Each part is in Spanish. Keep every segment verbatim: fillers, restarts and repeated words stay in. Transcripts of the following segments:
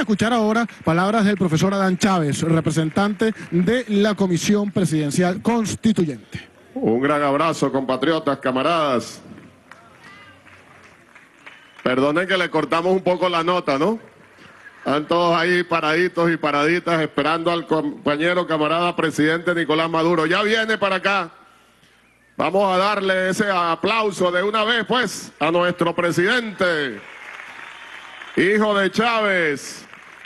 a escuchar ahora palabras del profesor Adán Chávez, representante de la Comisión Presidencial Constituyente. Un gran abrazo, compatriotas, camaradas. Perdonen que le cortamos un poco la nota, ¿no? Están todos ahí paraditos y paraditas esperando al compañero camarada presidente Nicolás Maduro. Ya viene para acá. Vamos a darle ese aplauso de una vez, pues, a nuestro presidente, hijo de Chávez.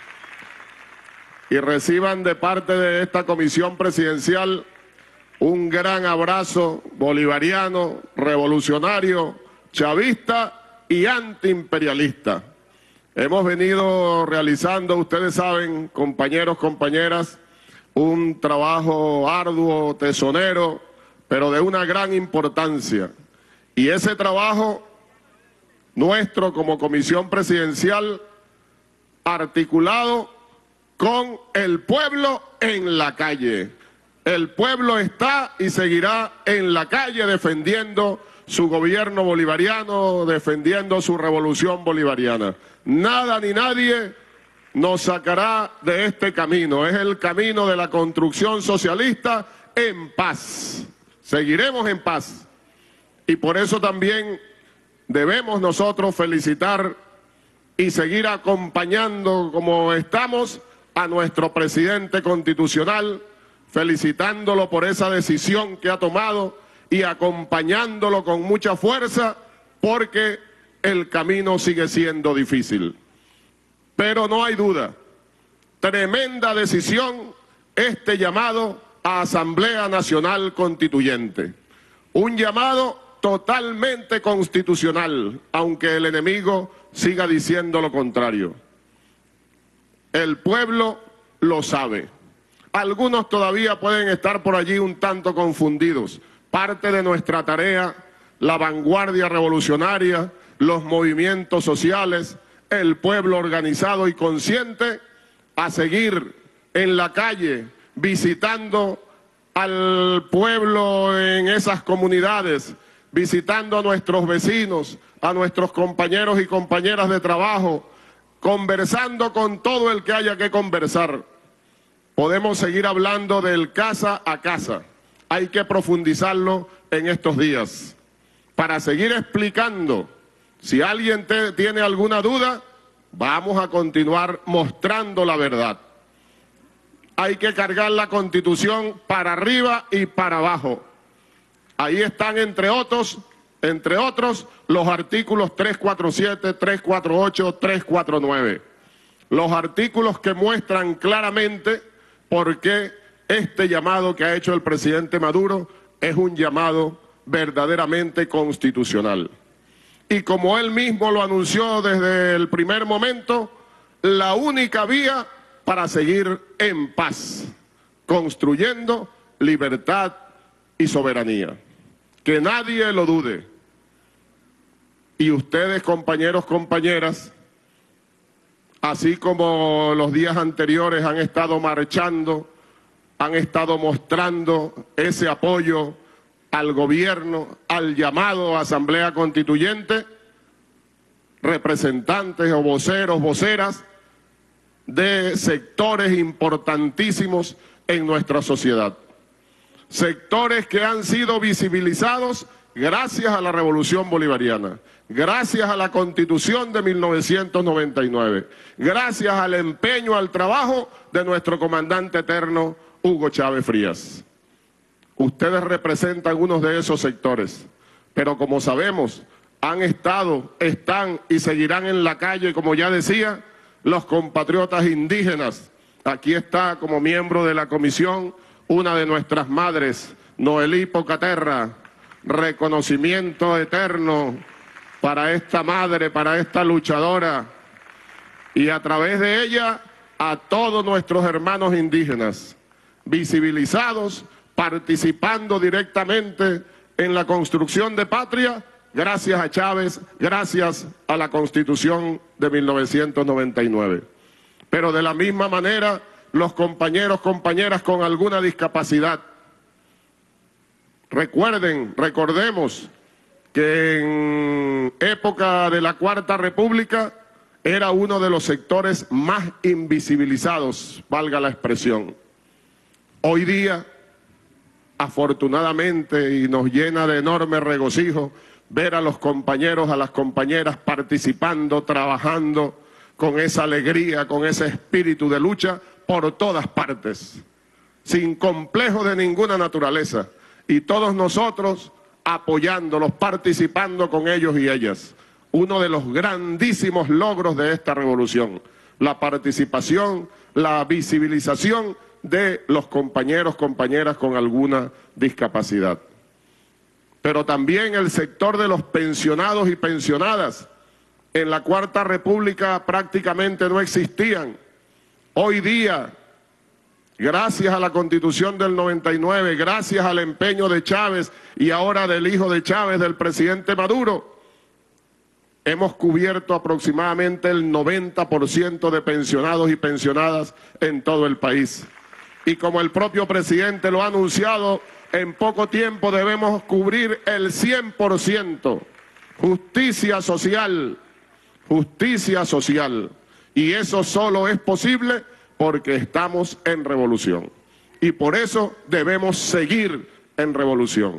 Y reciban de parte de esta comisión presidencial un gran abrazo bolivariano, revolucionario, chavista y antiimperialista. Hemos venido realizando, ustedes saben, compañeros, compañeras, un trabajo arduo, tesonero, pero de una gran importancia. Y ese trabajo nuestro como comisión presidencial, articulado con el pueblo en la calle. El pueblo está y seguirá en la calle defendiendo su gobierno bolivariano, defendiendo su revolución bolivariana. Nada ni nadie nos sacará de este camino. Es el camino de la construcción socialista en paz. Seguiremos en paz. Y por eso también debemos nosotros felicitar y seguir acompañando como estamos a nuestro presidente constitucional, felicitándolo por esa decisión que ha tomado y acompañándolo con mucha fuerza, porque el camino sigue siendo difícil. Pero no hay duda, tremenda decisión este llamado a Asamblea Nacional Constituyente. Un llamado totalmente constitucional, aunque el enemigo siga diciendo lo contrario. El pueblo lo sabe. Algunos todavía pueden estar por allí un tanto confundidos. Parte de nuestra tarea, la vanguardia revolucionaria, los movimientos sociales, el pueblo organizado y consciente, a seguir en la calle, visitando al pueblo en esas comunidades, visitando a nuestros vecinos, a nuestros compañeros y compañeras de trabajo, conversando con todo el que haya que conversar. Podemos seguir hablando del casa a casa. Hay que profundizarlo en estos días para seguir explicando. Si alguien te, tiene alguna duda, vamos a continuar mostrando la verdad. Hay que cargar la Constitución para arriba y para abajo. Ahí están, entre otros, entre otros, los artículos trescientos cuarenta y siete, trescientos cuarenta y ocho, trescientos cuarenta y nueve. Los artículos que muestran claramente por qué este llamado que ha hecho el presidente Maduro es un llamado verdaderamente constitucional. Y como él mismo lo anunció desde el primer momento, la única vía para seguir en paz, construyendo libertad y soberanía. Que nadie lo dude. Y ustedes, compañeros, compañeras, así como los días anteriores han estado marchando, han estado mostrando ese apoyo al gobierno, al llamado a Asamblea Constituyente, representantes o voceros, voceras de sectores importantísimos en nuestra sociedad. Sectores que han sido visibilizados gracias a la Revolución Bolivariana, gracias a la Constitución de mil novecientos noventa y nueve, gracias al empeño, al trabajo de nuestro comandante eterno, Hugo Chávez Frías. Ustedes representan unos de esos sectores, pero como sabemos, han estado, están y seguirán en la calle, como ya decía, los compatriotas indígenas. Aquí está como miembro de la comisión una de nuestras madres, Noelí Pocaterra. Reconocimiento eterno para esta madre, para esta luchadora, y a través de ella a todos nuestros hermanos indígenas, visibilizados, participando directamente en la construcción de patria, gracias a Chávez, gracias a la Constitución de mil novecientos noventa y nueve. Pero de la misma manera, los compañeros, compañeras con alguna discapacidad. Recuerden, recordemos que en época de la Cuarta República era uno de los sectores más invisibilizados, valga la expresión. Hoy día, afortunadamente, y nos llena de enorme regocijo ver a los compañeros, a las compañeras participando, trabajando con esa alegría, con ese espíritu de lucha por todas partes, sin complejo de ninguna naturaleza, y todos nosotros apoyándolos, participando con ellos y ellas. Uno de los grandísimos logros de esta revolución, la participación, la visibilización de los compañeros, compañeras con alguna discapacidad. Pero también el sector de los pensionados y pensionadas. En la Cuarta República prácticamente no existían. Hoy día, gracias a la Constitución del noventa y nueve, gracias al empeño de Chávez y ahora del hijo de Chávez, del presidente Maduro, hemos cubierto aproximadamente el noventa por ciento de pensionados y pensionadas en todo el país. Y como el propio presidente lo ha anunciado, en poco tiempo debemos cubrir el cien por ciento. Justicia social, justicia social. Y eso solo es posible porque estamos en revolución. Y por eso debemos seguir en revolución.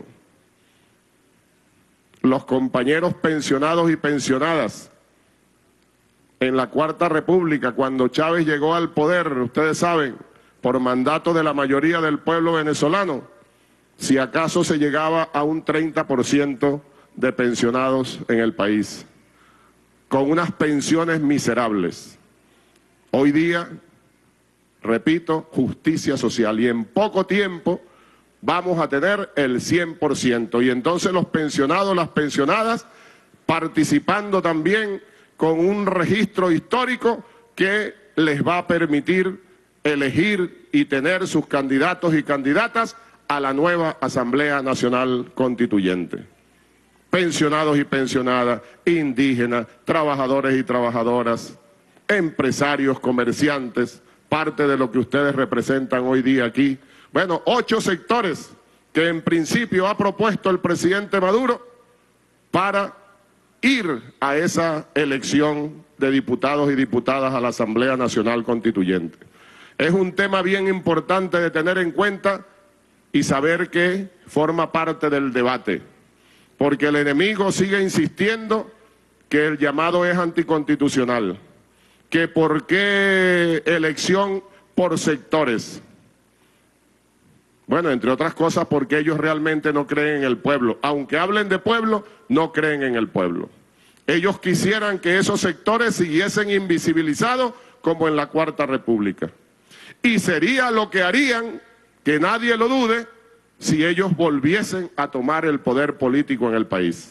Los compañeros pensionados y pensionadas en la Cuarta República, cuando Chávez llegó al poder, ustedes saben, por mandato de la mayoría del pueblo venezolano, si acaso se llegaba a un treinta por ciento de pensionados en el país, con unas pensiones miserables. Hoy día, repito, justicia social, y en poco tiempo vamos a tener el cien por ciento, y entonces los pensionados, las pensionadas, participando también con un registro histórico que les va a permitir elegir y tener sus candidatos y candidatas a la nueva Asamblea Nacional Constituyente. Pensionados y pensionadas, indígenas, trabajadores y trabajadoras, empresarios, comerciantes, parte de lo que ustedes representan hoy día aquí. Bueno, ocho sectores que en principio ha propuesto el presidente Maduro para ir a esa elección de diputados y diputadas a la Asamblea Nacional Constituyente. Es un tema bien importante de tener en cuenta y saber que forma parte del debate, porque el enemigo sigue insistiendo que el llamado es anticonstitucional, que por qué elección por sectores. Bueno, entre otras cosas porque ellos realmente no creen en el pueblo. Aunque hablen de pueblo, no creen en el pueblo. Ellos quisieran que esos sectores siguiesen invisibilizados como en la Cuarta República. Y sería lo que harían, que nadie lo dude, si ellos volviesen a tomar el poder político en el país.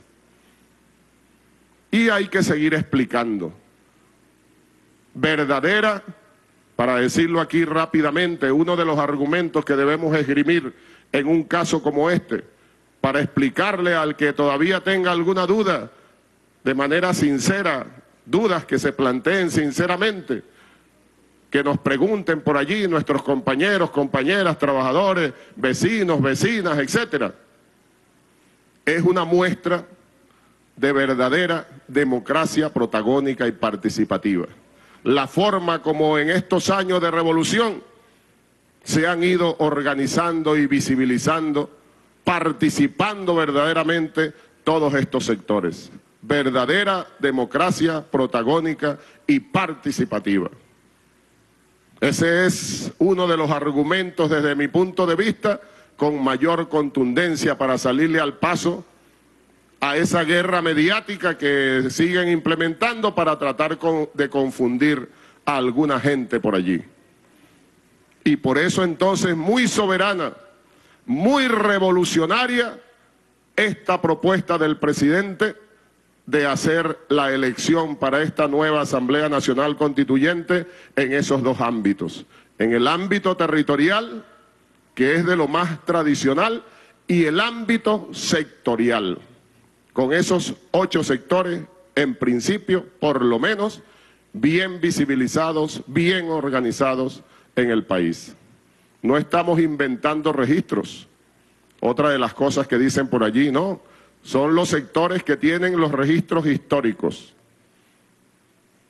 Y hay que seguir explicando. Verdadera, para decirlo aquí rápidamente, uno de los argumentos que debemos esgrimir en un caso como este, para explicarle al que todavía tenga alguna duda, de manera sincera, dudas que se planteen sinceramente, que nos pregunten por allí nuestros compañeros, compañeras, trabajadores, vecinos, vecinas, etcétera. Es una muestra de verdadera democracia protagónica y participativa. La forma como en estos años de revolución se han ido organizando y visibilizando, participando verdaderamente todos estos sectores. Verdadera democracia protagónica y participativa. Ese es uno de los argumentos desde mi punto de vista con mayor contundencia para salirle al paso a esa guerra mediática que siguen implementando para tratar con, de confundir a alguna gente por allí. Y por eso entonces muy soberana, muy revolucionaria esta propuesta del presidente de hacer la elección para esta nueva Asamblea Nacional Constituyente en esos dos ámbitos. En el ámbito territorial, que es de lo más tradicional, y el ámbito sectorial. Con esos ocho sectores, en principio, por lo menos, bien visibilizados, bien organizados en el país. No estamos inventando registros. Otra de las cosas que dicen por allí, no, son los sectores que tienen los registros históricos.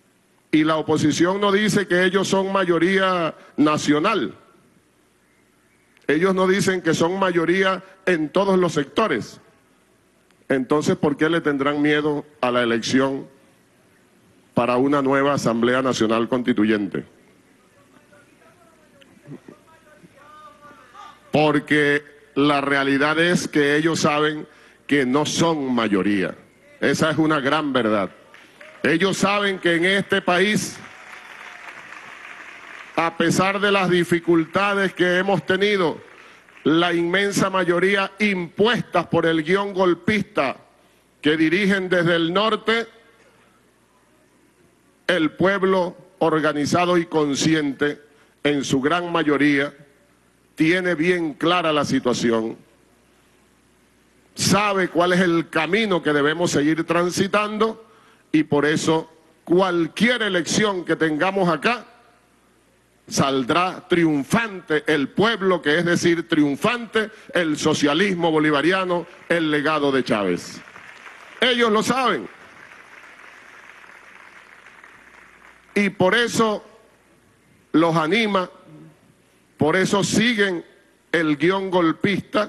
Y la oposición no dice que ellos son mayoría nacional. Ellos no dicen que son mayoría en todos los sectores. Entonces, ¿por qué le tendrán miedo a la elección para una nueva Asamblea Nacional Constituyente? Porque la realidad es que ellos saben que no son mayoría. Esa es una gran verdad. Ellos saben que en este país, a pesar de las dificultades que hemos tenido, la inmensa mayoría impuestas por el guión golpista que dirigen desde el norte, el pueblo organizado y consciente, en su gran mayoría, tiene bien clara la situación, sabe cuál es el camino que debemos seguir transitando y por eso cualquier elección que tengamos acá saldrá triunfante el pueblo, que es decir, triunfante el socialismo bolivariano, el legado de Chávez. Ellos lo saben. Y por eso los anima, por eso siguen el guión golpista,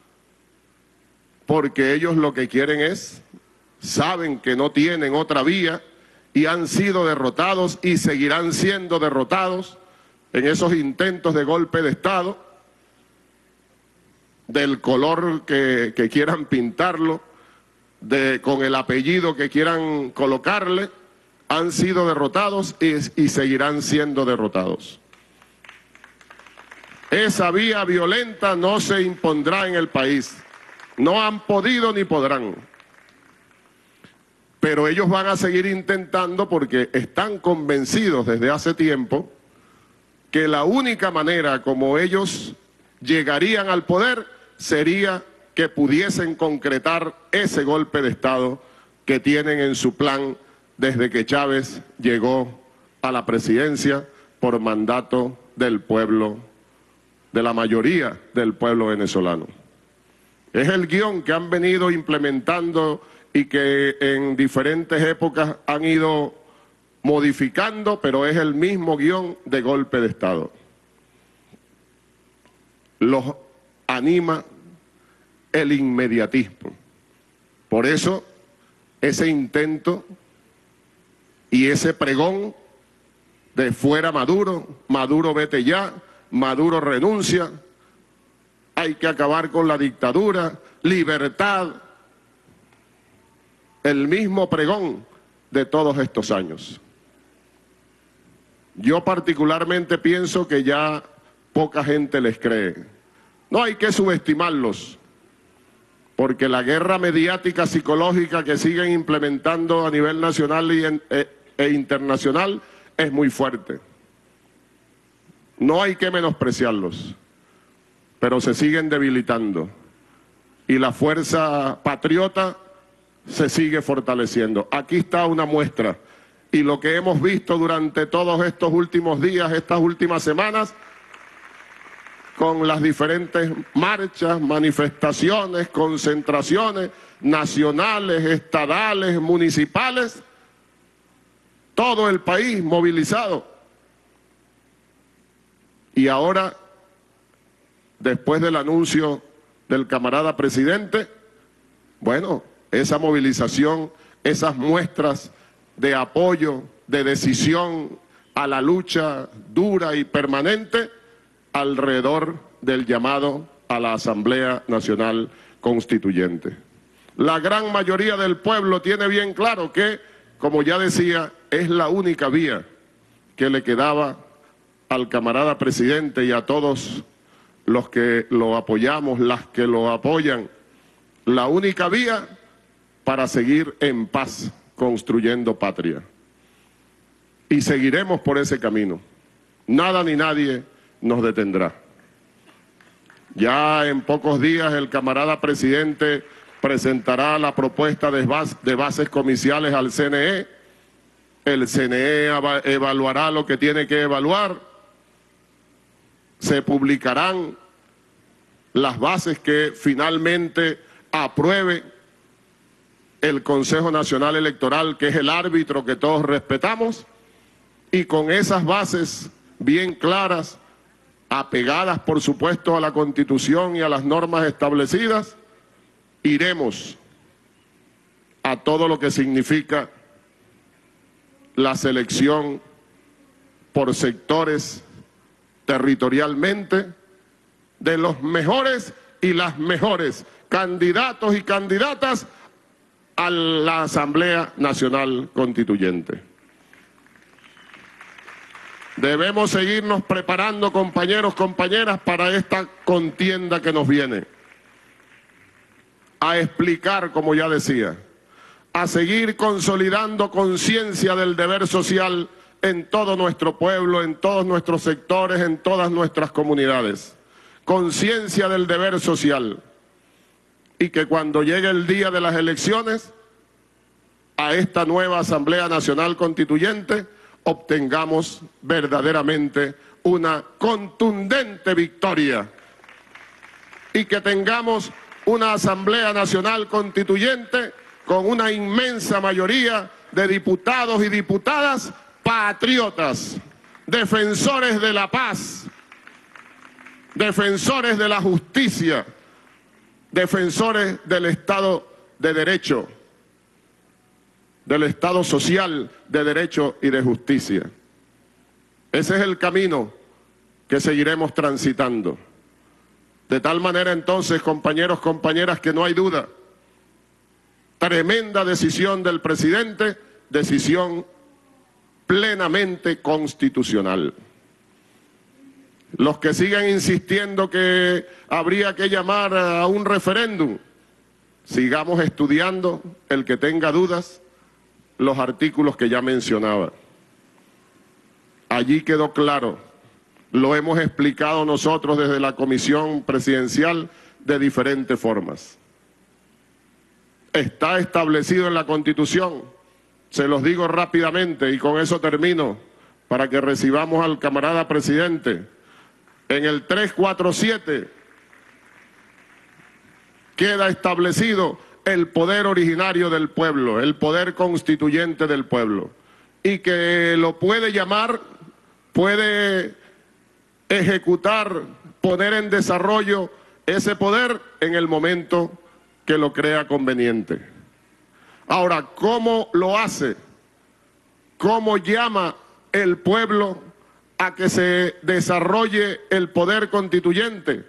porque ellos lo que quieren es, saben que no tienen otra vía y han sido derrotados y seguirán siendo derrotados en esos intentos de golpe de Estado, del color que, que quieran pintarlo, de, con el apellido que quieran colocarle, han sido derrotados y, y seguirán siendo derrotados. Esa vía violenta no se impondrá en el país. No han podido ni podrán. Pero ellos van a seguir intentando porque están convencidos desde hace tiempo que la única manera como ellos llegarían al poder sería que pudiesen concretar ese golpe de Estado que tienen en su plan desde que Chávez llegó a la presidencia por mandato del pueblo, de la mayoría del pueblo venezolano. Es el guión que han venido implementando y que en diferentes épocas han ido modificando, pero es el mismo guión de golpe de Estado. Los anima el inmediatismo. Por eso, ese intento y ese pregón de fuera Maduro, Maduro vete ya, Maduro renuncia, hay que acabar con la dictadura, libertad, el mismo pregón de todos estos años. Yo particularmente pienso que ya poca gente les cree. No hay que subestimarlos, porque la guerra mediática psicológica que siguen implementando a nivel nacional y en, e, e internacional es muy fuerte. No hay que menospreciarlos, pero se siguen debilitando y la fuerza patriota se sigue fortaleciendo. Aquí está una muestra. Y lo que hemos visto durante todos estos últimos días, estas últimas semanas, con las diferentes marchas, manifestaciones, concentraciones nacionales, estadales, municipales, todo el país movilizado. Y ahora, después del anuncio del camarada presidente, bueno, esa movilización, esas muestras de apoyo, de decisión a la lucha dura y permanente alrededor del llamado a la Asamblea Nacional Constituyente. La gran mayoría del pueblo tiene bien claro que, como ya decía, es la única vía que le quedaba al camarada presidente y a todos los que lo apoyamos, las que lo apoyan, la única vía para seguir en paz, construyendo patria. Y seguiremos por ese camino. Nada ni nadie nos detendrá. Ya en pocos días el camarada presidente presentará la propuesta de, bas de bases comiciales al C N E. El C N E evaluará lo que tiene que evaluar. Se publicarán las bases que finalmente apruebe el Consejo Nacional Electoral, que es el árbitro que todos respetamos, y con esas bases bien claras, apegadas por supuesto a la Constitución y a las normas establecidas, iremos a todo lo que significa la selección por sectores territorialmente de los mejores y las mejores candidatos y candidatas a la Asamblea Nacional Constituyente. Debemos seguirnos preparando, compañeros, compañeras, para esta contienda que nos viene. A explicar, como ya decía, a seguir consolidando conciencia del deber social en todo nuestro pueblo, en todos nuestros sectores, en todas nuestras comunidades. Conciencia del deber social. Y que cuando llegue el día de las elecciones, a esta nueva Asamblea Nacional Constituyente, obtengamos verdaderamente una contundente victoria y que tengamos una Asamblea Nacional Constituyente con una inmensa mayoría de diputados y diputadas patriotas, defensores de la paz, defensores de la justicia, defensores del Estado de Derecho, del Estado social de derecho y de justicia. Ese es el camino que seguiremos transitando. De tal manera entonces, compañeros, compañeras, que no hay duda. Tremenda decisión del presidente, decisión plenamente constitucional. Los que siguen insistiendo que habría que llamar a un referéndum, sigamos estudiando, el que tenga dudas, los artículos que ya mencionaba. Allí quedó claro, lo hemos explicado nosotros desde la Comisión Presidencial de diferentes formas. Está establecido en la Constitución, se los digo rápidamente y con eso termino, para que recibamos al camarada presidente. En el trescientos cuarenta y siete queda establecido el poder originario del pueblo, el poder constituyente del pueblo, y que lo puede llamar, puede ejecutar, poner en desarrollo ese poder en el momento que lo crea conveniente. Ahora, ¿cómo lo hace? ¿Cómo llama el pueblo a que se desarrolle el poder constituyente?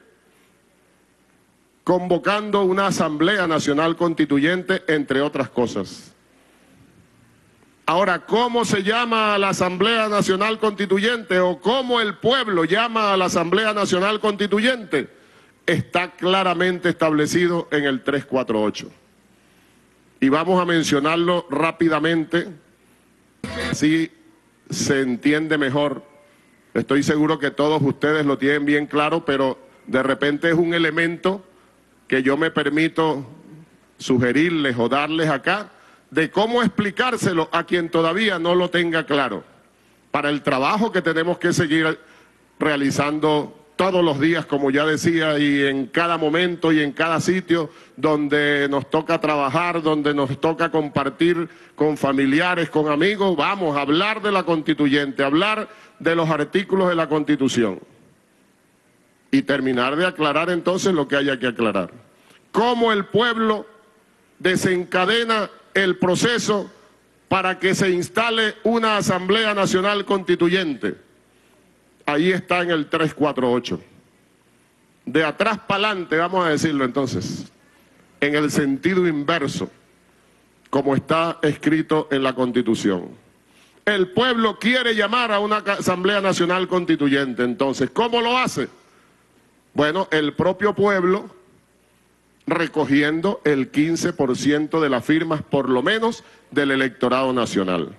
Convocando una Asamblea Nacional Constituyente, entre otras cosas. Ahora, ¿cómo se llama a la Asamblea Nacional Constituyente o cómo el pueblo llama a la Asamblea Nacional Constituyente? Está claramente establecido en el trescientos cuarenta y ocho. Y vamos a mencionarlo rápidamente, así se entiende mejor. Estoy seguro que todos ustedes lo tienen bien claro, pero de repente es un elemento que yo me permito sugerirles o darles acá, de cómo explicárselo a quien todavía no lo tenga claro, para el trabajo que tenemos que seguir realizando todos los días, como ya decía, y en cada momento y en cada sitio donde nos toca trabajar, donde nos toca compartir con familiares, con amigos, vamos a hablar de la Constituyente, hablar de los artículos de la Constitución. Y terminar de aclarar entonces lo que haya que aclarar. Cómo el pueblo desencadena el proceso para que se instale una Asamblea Nacional Constituyente. Ahí está en el trescientos cuarenta y ocho. De atrás para adelante, vamos a decirlo entonces, en el sentido inverso, como está escrito en la Constitución. El pueblo quiere llamar a una Asamblea Nacional Constituyente, entonces, ¿cómo lo hace? Bueno, el propio pueblo, recogiendo el quince por ciento de las firmas, por lo menos, del electorado nacional.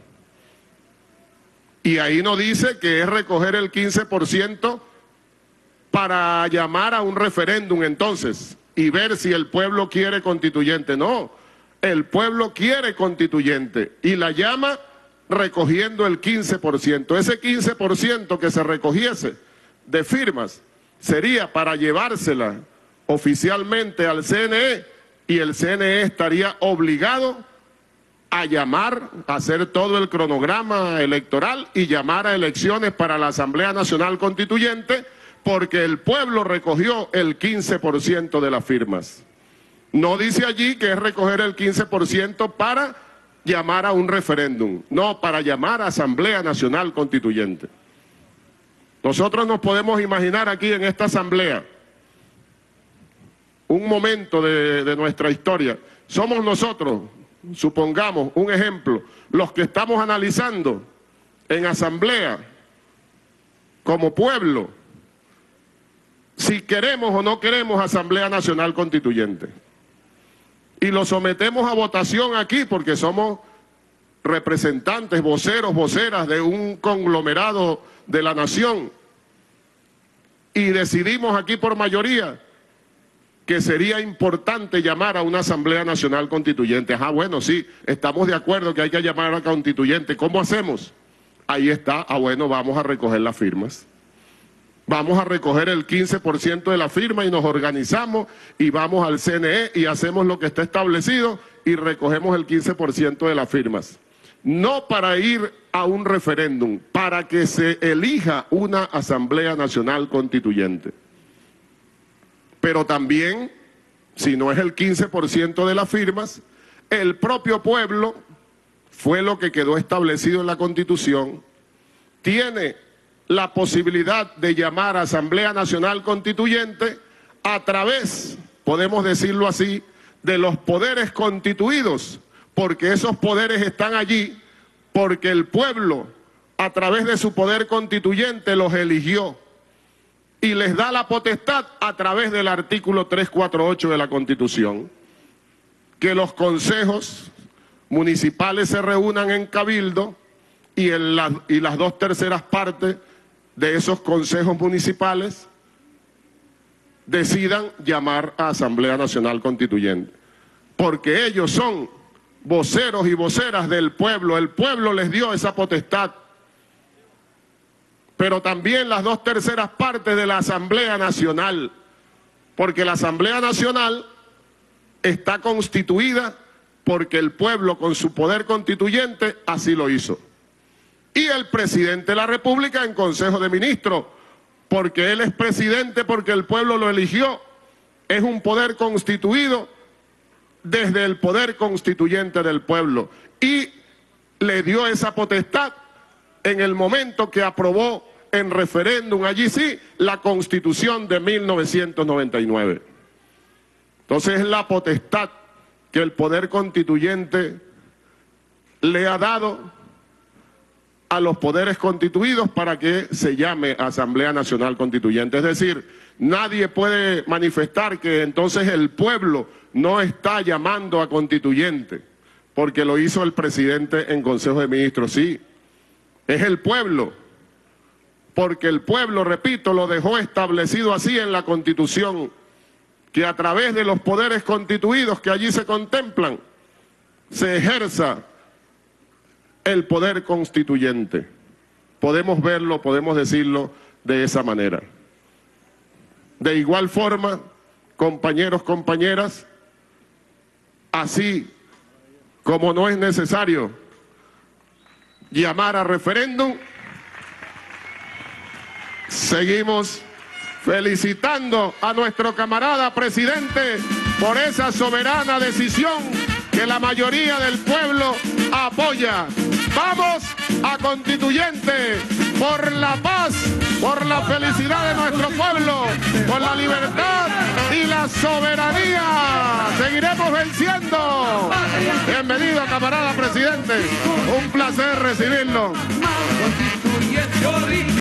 Y ahí no dice que es recoger el quince por ciento para llamar a un referéndum entonces, y ver si el pueblo quiere constituyente. No, el pueblo quiere constituyente, y la llama recogiendo el quince por ciento. Ese quince por ciento que se recogiese de firmas sería para llevársela oficialmente al C N E, y el C N E estaría obligado a llamar, a hacer todo el cronograma electoral y llamar a elecciones para la Asamblea Nacional Constituyente, porque el pueblo recogió el quince por ciento de las firmas. No dice allí que es recoger el quince por ciento para llamar a un referéndum, no, para llamar a Asamblea Nacional Constituyente. Nosotros nos podemos imaginar aquí en esta asamblea un momento de, de nuestra historia. Somos nosotros, supongamos, un ejemplo, los que estamos analizando en asamblea, como pueblo, si queremos o no queremos Asamblea Nacional Constituyente. Y lo sometemos a votación aquí porque somos representantes, voceros, voceras de un conglomerado de la nación. Y decidimos aquí por mayoría que sería importante llamar a una Asamblea Nacional Constituyente. Ah, bueno, sí, estamos de acuerdo que hay que llamar a la constituyente. ¿Cómo hacemos? Ahí está, ah, bueno, vamos a recoger las firmas. Vamos a recoger el quince por ciento de la firma y nos organizamos y vamos al C N E y hacemos lo que está establecido y recogemos el quince por ciento de las firmas. No para ir a un referéndum, para que se elija una Asamblea Nacional Constituyente. Pero también, si no es el quince por ciento de las firmas, el propio pueblo, fue lo que quedó establecido en la Constitución, tiene la posibilidad de llamar a Asamblea Nacional Constituyente a través, podemos decirlo así, de los poderes constituidos, porque esos poderes están allí, porque el pueblo, a través de su poder constituyente, los eligió y les da la potestad a través del artículo trescientos cuarenta y ocho de la Constitución, que los consejos municipales se reúnan en cabildo y, en la, y las dos terceras partes de esos consejos municipales decidan llamar a Asamblea Nacional Constituyente, porque ellos son voceros y voceras del pueblo, el pueblo les dio esa potestad, pero también las dos terceras partes de la Asamblea Nacional, porque la Asamblea Nacional está constituida porque el pueblo con su poder constituyente así lo hizo. Y el presidente de la República en Consejo de Ministros, porque él es presidente, porque el pueblo lo eligió, es un poder constituido desde el poder constituyente del pueblo y le dio esa potestad en el momento que aprobó en referéndum, allí sí, la Constitución de mil novecientos noventa y nueve. Entonces es la potestad que el poder constituyente le ha dado a los poderes constituidos para que se llame Asamblea Nacional Constituyente. Es decir, nadie puede manifestar que entonces el pueblo no está llamando a constituyente, porque lo hizo el presidente en Consejo de Ministros. Sí, es el pueblo, porque el pueblo, repito, lo dejó establecido así en la Constitución, que a través de los poderes constituidos que allí se contemplan, se ejerza el poder constituyente. Podemos verlo, podemos decirlo de esa manera. De igual forma, compañeros, compañeras, así como no es necesario llamar a referéndum, seguimos felicitando a nuestro camarada presidente por esa soberana decisión que la mayoría del pueblo apoya. Vamos a constituyente por la paz, por la felicidad de nuestro pueblo, por la libertad y la soberanía. Seguiremos venciendo. Bienvenido, camarada presidente. Un placer recibirlo.